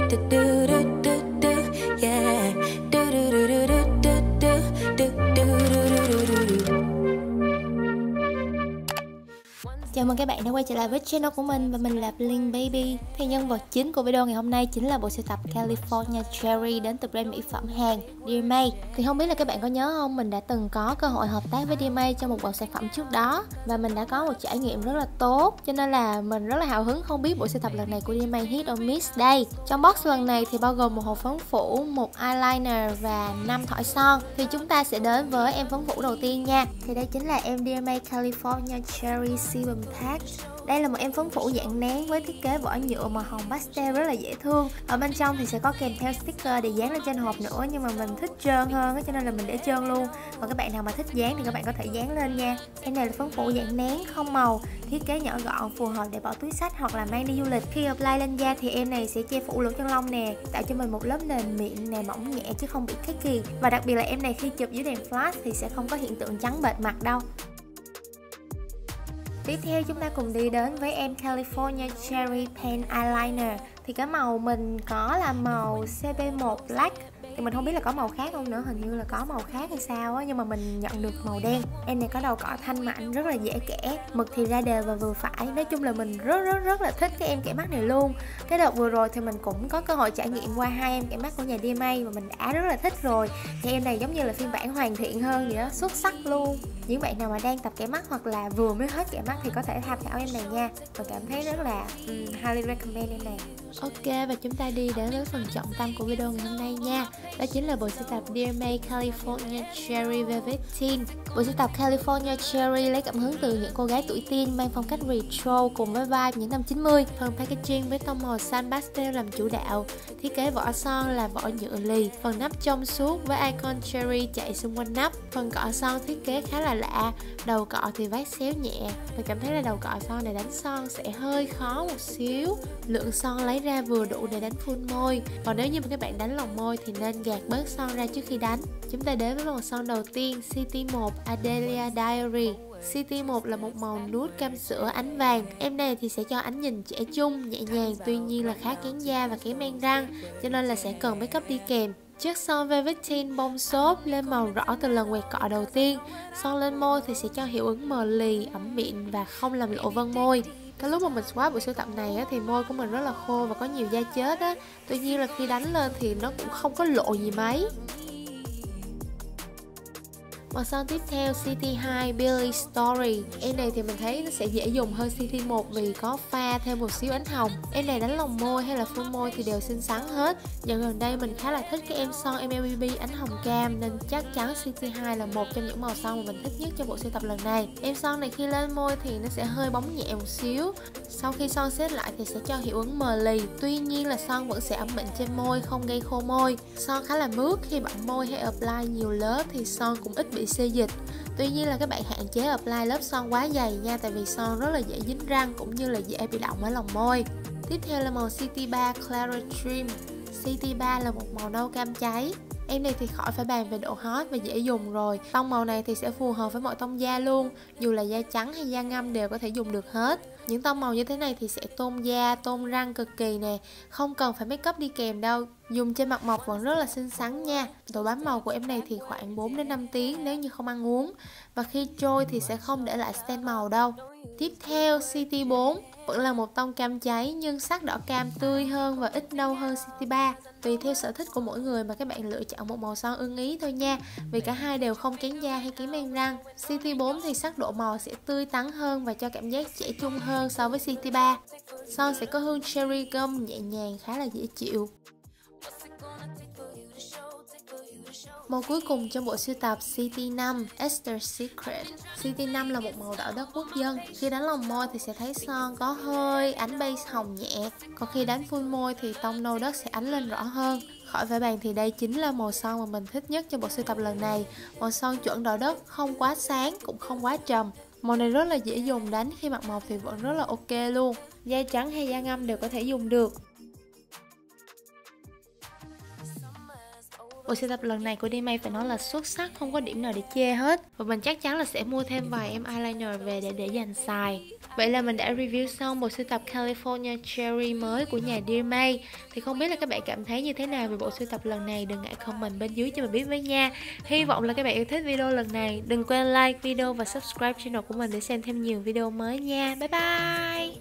do do do do do, yeah. Do do do do do do do do do do do do. Chào mừng các bạn đã quay trở lại với channel của mình và mình là Bling Baby. Thì nhân vật chính của video ngày hôm nay chính là bộ sưu tập California Cherry đến từ brand mỹ phẩm Hàn Dear May. Thì không biết là các bạn có nhớ không, mình đã từng có cơ hội hợp tác với Dear May trong một bộ sản phẩm trước đó và mình đã có một trải nghiệm rất là tốt, cho nên là mình rất là hào hứng không biết bộ sưu tập lần này của Dear May hit or miss đây. Trong box lần này thì bao gồm một hộp phấn phủ, một eyeliner và 5 thỏi son. Thì chúng ta sẽ đến với em phấn phủ đầu tiên nha. Thì đây chính là em Dear May California Cherry Sebum Pack. Đây là một em phấn phủ dạng nén với thiết kế vỏ nhựa màu hồng pastel rất là dễ thương. Ở bên trong thì sẽ có kèm theo sticker để dán lên trên hộp nữa, nhưng mà mình thích trơn hơn cho nên là mình để trơn luôn. Còn các bạn nào mà thích dán thì các bạn có thể dán lên nha. Em này là phấn phủ dạng nén không màu, thiết kế nhỏ gọn, phù hợp để bỏ túi xách hoặc là mang đi du lịch. Khi apply lên da thì em này sẽ che phủ lỗ chân lông nè, tạo cho mình một lớp nền mịn nè, mỏng nhẹ chứ không bị cakey. Và đặc biệt là em này khi chụp dưới đèn flash thì sẽ không có hiện tượng trắng bệt mặt đâu. Tiếp theo chúng ta cùng đi đến với em California Cherry Pen Eyeliner. Thì cái màu mình có là màu CB1 Black. Thì mình không biết là có màu khác không nữa, hình như là có màu khác hay sao á, nhưng mà mình nhận được màu đen. Em này có đầu cọ thanh mảnh, rất là dễ kẻ, mực thì ra đều và vừa phải. Nói chung là mình rất là thích cái em kẻ mắt này luôn. Cái đợt vừa rồi thì mình cũng có cơ hội trải nghiệm qua hai em kẻ mắt của nhà Dear May và mình đã rất là thích rồi. Thì em này giống như là phiên bản hoàn thiện hơn vậy đó, xuất sắc luôn. Những bạn nào mà đang tập kẻ mắt hoặc là vừa mới hết kẻ mắt thì có thể tham khảo em này nha. Mình cảm thấy rất là highly recommend em này. Ok, và chúng ta đi đến với phần trọng tâm của video ngày hôm nay nha. Đó chính là bộ sưu tập Dear May California Cherry Velveteen. Bộ sưu tập California Cherry lấy cảm hứng từ những cô gái tuổi teen mang phong cách retro cùng với vibe những năm 90. Phần packaging với tông màu xanh pastel làm chủ đạo. Thiết kế vỏ son là vỏ nhựa lì. Phần nắp trong suốt với icon cherry chạy xung quanh nắp. Phần cọ son thiết kế khá là lạ. Đầu cọ thì vát xéo nhẹ. Mình cảm thấy là đầu cọ son này đánh son sẽ hơi khó một xíu. Lượng son lấy ra vừa đủ để đánh full môi. Còn nếu như các bạn đánh lòng môi thì nên gạt bớt son ra trước khi đánh. Chúng ta đến với màu son đầu tiên, City 1 Adelia Diary. City 1 là một màu nude cam sữa ánh vàng. Em này thì sẽ cho ánh nhìn trẻ trung, nhẹ nhàng, tuy nhiên là khá kén da và kém men răng, cho nên là sẽ cần make up đi kèm. Chiếc son Velveteen bông xốp lên màu rõ từ lần quẹt cọ đầu tiên. Son lên môi thì sẽ cho hiệu ứng mờ lì, ẩm mịn và không làm lộ vân môi. Cái lúc mà mình swatch bộ sưu tập này á, thì môi của mình rất là khô và có nhiều da chết á. Tuy nhiên là khi đánh lên thì nó cũng không có lộ gì mấy. Màu son tiếp theo City 2 Billie Story. Em này thì mình thấy nó sẽ dễ dùng hơn City 1 vì có pha thêm một xíu ánh hồng. Em này đánh lòng môi hay là full môi thì đều xinh xắn hết. Dạo gần đây mình khá là thích cái em son MLBB ánh hồng cam nên chắc chắn City 2 là một trong những màu son mà mình thích nhất cho bộ sưu tập lần này. Em son này khi lên môi thì nó sẽ hơi bóng nhẹ một xíu. Sau khi son xếp lại thì sẽ cho hiệu ứng mờ lì. Tuy nhiên là son vẫn sẽ ẩm mịn trên môi, không gây khô môi. Son khá là mướt, khi bặm môi hay apply nhiều lớp thì son cũng ít bị xê dịch. Tuy nhiên là các bạn hạn chế apply lớp son quá dày nha, tại vì son rất là dễ dính răng cũng như là dễ bị đọng ở lòng môi. Tiếp theo là màu City 3 Clara Dream. City 3 là một màu nâu cam cháy. Em này thì khỏi phải bàn về độ hot và dễ dùng rồi. Tông màu này thì sẽ phù hợp với mọi tông da luôn, dù là da trắng hay da ngăm đều có thể dùng được hết. Những tông màu như thế này thì sẽ tôn da, tôn răng cực kỳ nè. Không cần phải make up đi kèm đâu. Dùng trên mặt mộc vẫn rất là xinh xắn nha. Độ bám màu của em này thì khoảng 4 đến 5 tiếng nếu như không ăn uống. Và khi trôi thì sẽ không để lại stain màu đâu. Tiếp theo City 4 vẫn là một tông cam cháy nhưng sắc đỏ cam tươi hơn và ít nâu hơn City 3. Tùy theo sở thích của mỗi người mà các bạn lựa chọn một màu son ưng ý thôi nha, vì cả hai đều không kén da hay kém men răng. City 4 thì sắc độ màu sẽ tươi tắn hơn và cho cảm giác trẻ trung hơn so với City 3. Son sẽ có hương cherry gum nhẹ nhàng khá là dễ chịu. Màu cuối cùng trong bộ sưu tập City 5 Esther Secret. City 5 là một màu đỏ đất quốc dân. Khi đánh lòng môi thì sẽ thấy son có hơi ánh base hồng nhẹ. Còn khi đánh full môi thì tông nâu đất sẽ ánh lên rõ hơn. Khỏi phải bàn thì đây chính là màu son mà mình thích nhất trong bộ sưu tập lần này. Màu son chuẩn đỏ đất, không quá sáng cũng không quá trầm. Màu này rất là dễ dùng, đánh khi mặt mộc thì vẫn rất là ok luôn. Da trắng hay da ngăm đều có thể dùng được. Bộ sưu tập lần này của Dear May phải nói là xuất sắc, không có điểm nào để chê hết. Và mình chắc chắn là sẽ mua thêm vài em eyeliner về để dành xài. Vậy là mình đã review xong bộ sưu tập California Cherry mới của nhà Dear May. Thì không biết là các bạn cảm thấy như thế nào về bộ sưu tập lần này, đừng ngại comment bên dưới cho mình biết với nha. Hy vọng là các bạn yêu thích video lần này. Đừng quên like video và subscribe channel của mình để xem thêm nhiều video mới nha. Bye bye.